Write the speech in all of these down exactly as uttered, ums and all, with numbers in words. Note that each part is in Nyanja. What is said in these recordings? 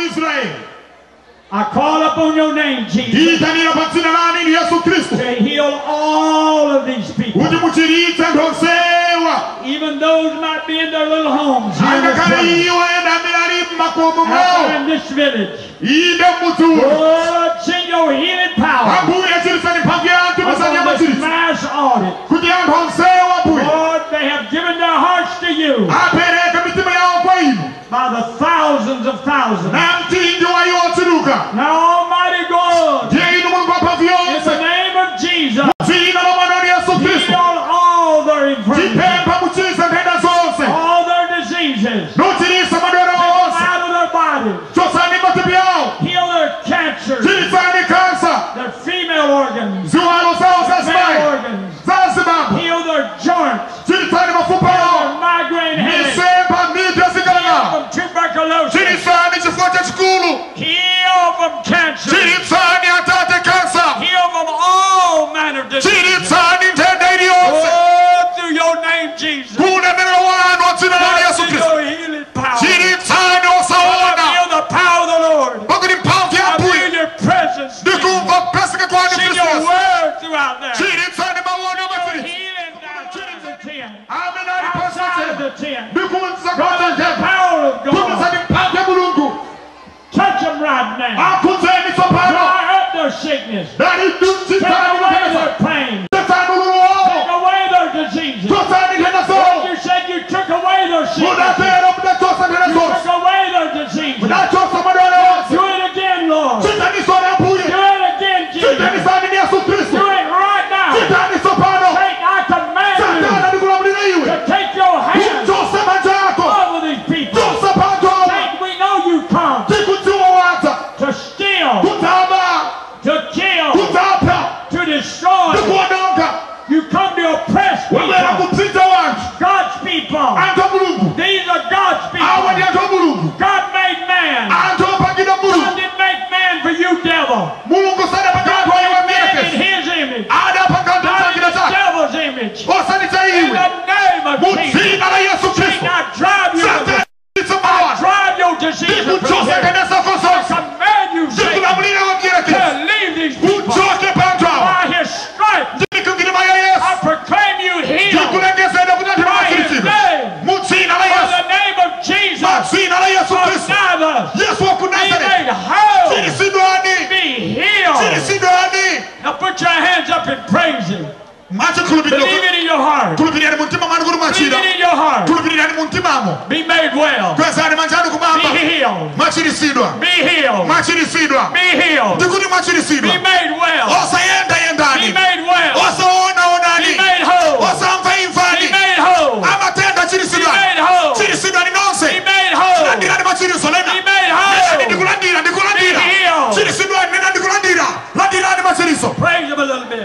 I call upon your name, Jesus, to heal all of these people. Even those might be in their little homes here in this village. In this village. Lord, send your healing power upon this mass audit. Lord, they have given their hearts to you by the thousands of thousands. Now, Almighty God, in the name of Jesus, heal all their infirmities, all their diseases, take them out of their bodies, heal their cancers, their female organs, male organs, heal their joints, heal their migraine headaches, heal from tuberculosis, heal from cancer, heal from all manner of diseases. Oh, through your name, Jesus. Through your healing power. I feel the power of the Lord. I feel your presence. Send your word throughout there. Your healing outside the tent. Outside of the tent. God is the power of God. Touch them right now. Dry up their sickness. Take away their pain. Take away their diseases. Lord, you said you took away their sickness. You took away their diseases. Do it again, Lord. Do it again, Jesus. Do it right now. Take, I command you to take your hands over these people. Take, we know you come to steal, to kill, to destroy. You come to oppress people. God's people. These are God's people. God made man. God didn't make man for you, devil. God made man in his image. Not in the devil's image. In the name of Jesus. Satan, I drive you to I drive your disease from here. I command you, Satan, to leave these people. By his stripes, I proclaim you healed. By his name, by the name of Jesus, of Nazareth, be made whole, be healed. Now put your hands up and praise him. Believe it in your heart. Believe it in your heart. Be made well. Be healed. Be healed. Be healed. Be healed. Be made well. Be made well. Be made whole. Be made whole. Be made whole. Be made whole. Be made whole. Praise him a little bit.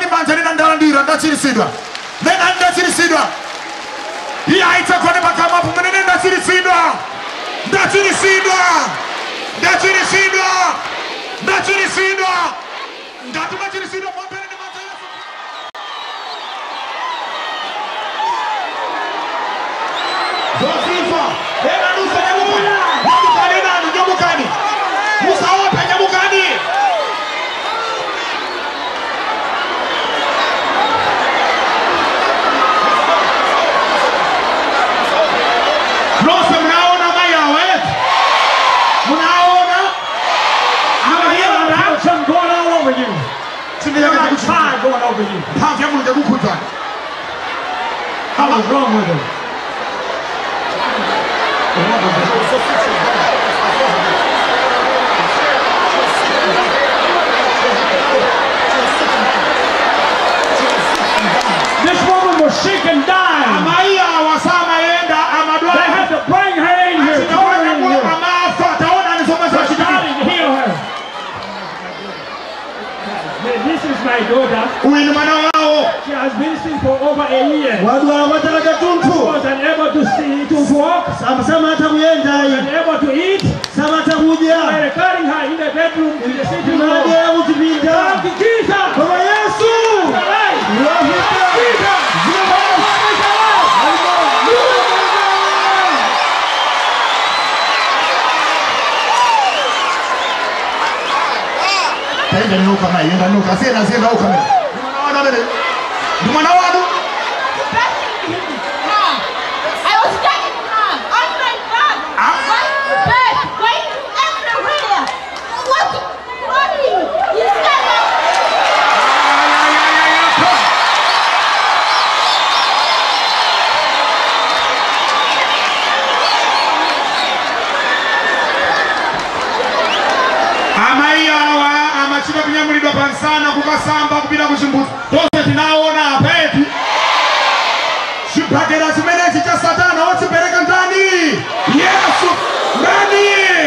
Fire going over you. What was wrong with him? This woman was sick and dying. They had to bring her in here. Put her in here. But God didn't heal her. This is my daughter. She has been sick for over a year. She was unable to see, to walk, unable to eat. They were carrying her in the bedroom in the sitting room. Thank you, Jesus. nuka mai yenda nuka sena sena uka mai mwana wana bele mwana wanu I was getting mad on my back bed going everywhere what running you said amachika kunyamulidwa pansana kukasamba kupita kuchimbuzi tose tinaona apeti chibhagera chimenechi cha satana ochipereka ndani Yesu ndani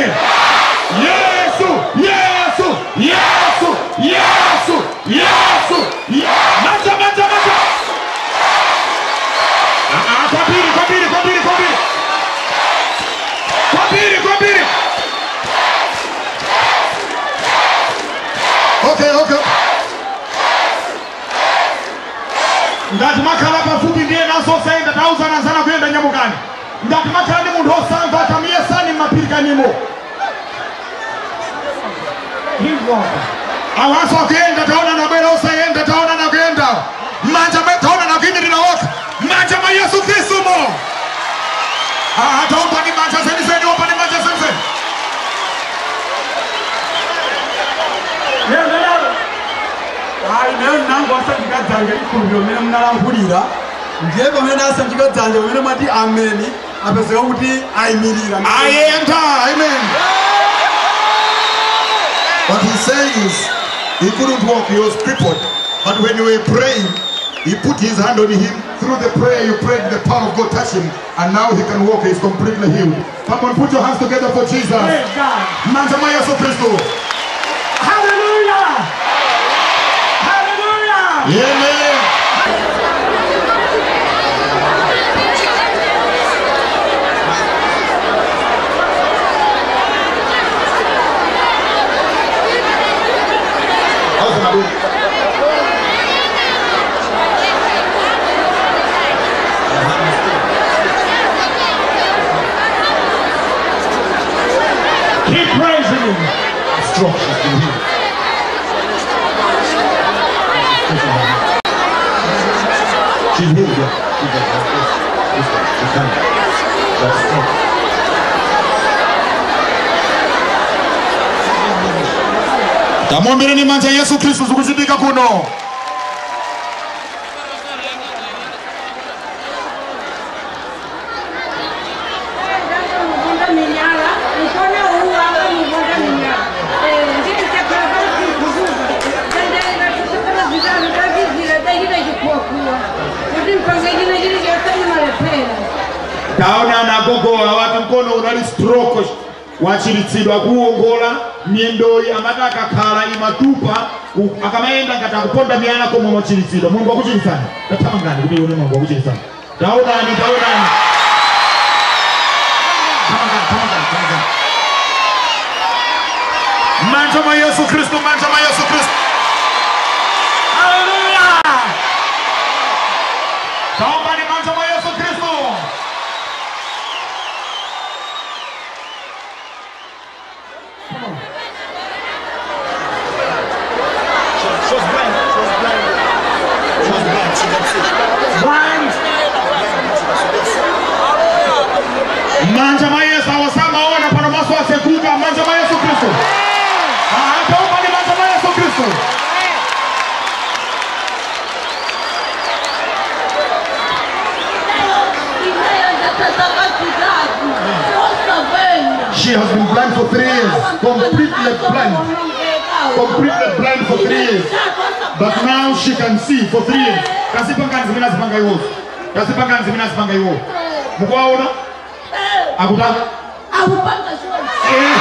Yesu Yesu Yesu Yesu Yesu macha macha macha ah kwa pili kwa pili kwa pili kwa pili kwa pili kwa pili. Okay, okay. Ngati makhala pafupi ndiye naso senda tauza na sana kwenda nyamukani. Ngati makhala ni munthu osamva akamie sani mapirikanimo. Hivyo. Awaso akenda taona na bwera osayenda taona na kwenda. Manja metaona na kindi linawoka. Manja ma Yesu Kristo mo. Ah, hata upa ni manja seni seni upa ni manja seni seni. Ai leo nangu asabika zange ikuryo mena mnarangurira ndiye bamwe nasabika zange bamwe mati amen apese kuti aimirira I enter amen. What he's saying is he couldn't walk, he was crippled, but when you were praying he put his hand on him. Through the prayer you prayed, the power of God touched him, and now he can walk. He's completely healed. Come on, put your hands together for Jesus. Praise God. Manja ma Yesu Kristo. Hallelujah. Hallelujah. Amen. Keep praising him. Strong. She's healed. Yeah. She's healed. She's done. That's strong. Tamwombere ni manja Yesu Kristo zikuchitika kuno. Taona na gogo watu mkono unali stroke wachiritsidwa kuongola myendoi amataka khala imatupa akamaenda ngata kuponda miyana komwe wachiritsidwa Mungu akuchirisana tatamangani kuti yone Mungu akuchirisana taonani taonani tamangani tamangani tamangani manja ma Yesu Kristo manja ma Yesu Kristo. Hallelujah. Taombani manja ma Yesu Kristo. She was blind. She was blind. She was blind. She got sick. Blind. Manja ma Yesu awasama ona para maso asekuka manja ma Yesu Kristo. Ah, taomba ni manja ma Yesu Kristo. She has been blind for three years, completely blind, completely blind for three years, but now she can see for three years. Kasipanga nzimina zipanga iwo, kasipanga nzimina zipanga iwo. Mukwaona? Akutaka? Akupanga shwari. Eh.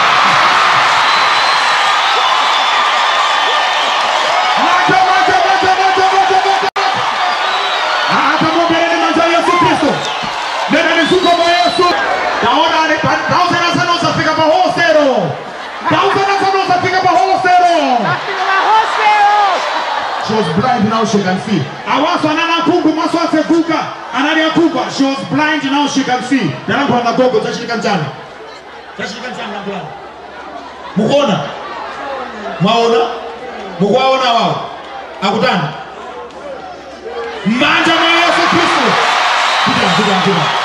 Maja, maja, maja, maja, maja, maja. Hata mwambeni manja Yesu Kristo. Nena nisuko mwa Yesu. Naona ni pauza na sana usafika pa hostero. Pauza na sana usafika pa hostero. She was blind, now she can see. Awaso anana kungu maso asekuka. Anani akuka. She was blind, now she can see. Nana kwa nagogo tashirika njani. Tashirika njani na kwa. Mukona. Maona. Mukuwaona wao akutani manja mwa Yesu Kristo. Pita pita pita.